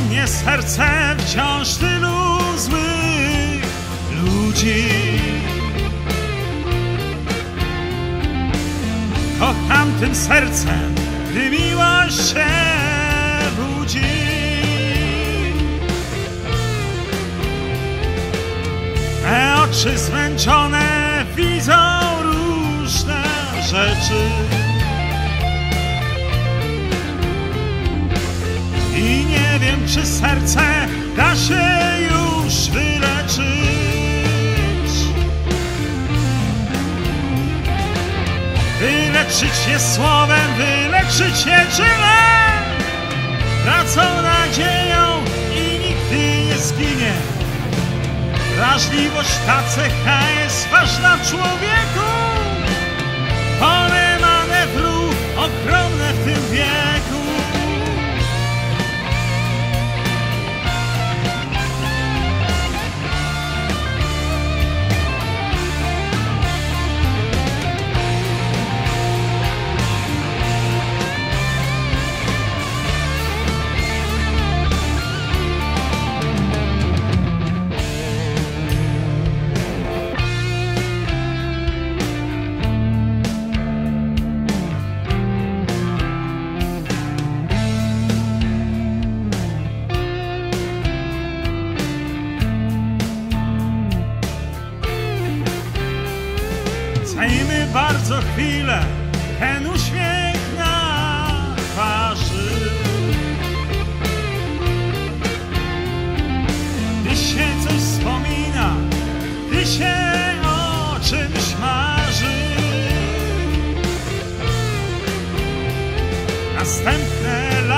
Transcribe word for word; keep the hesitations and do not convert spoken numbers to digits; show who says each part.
Speaker 1: mnie serce wciąż tylu złych ludzi. Kocham tym sercem, gdy miłość się budzi. Me oczy zmęczone widzą różne rzeczy i nie wiem, czy serce da się już wyleczyć. Wyleczyć je słowem, wyleczyć je czynem, pracą, nadzieją i nigdy nie zginie. Wrażliwość, ta cecha jest ważna w człowieku. Pole manewru ogromne w tym wieku. Miejmy bardzo chwilę ten uśmiech na twarzy. Gdy się coś wspomina, gdy się o czymś marzy. Następne